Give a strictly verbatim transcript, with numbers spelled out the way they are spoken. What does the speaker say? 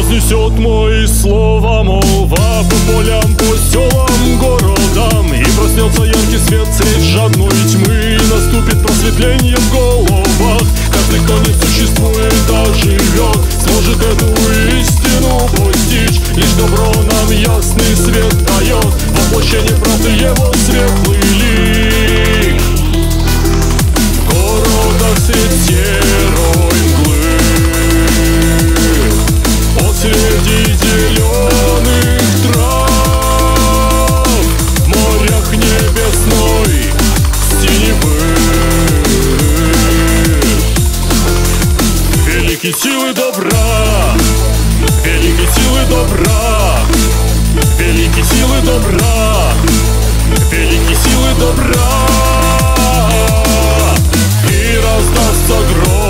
Разнесет мои слова молва по полям, по селам, городам. И проснется яркий свет средь жадной тьмы, и наступит просветление в головах. Каждый, кто не существует, а живет, сможет эту истину постичь. Лишь добро нам ясный свет дает, воплощение правды его светлый лик. В городах средь серой мглы, посреди зеленых трав, в морях небесной синевы, великие силы добра, великие силы добра, великие силы добра, великие силы добра. И раздастся гром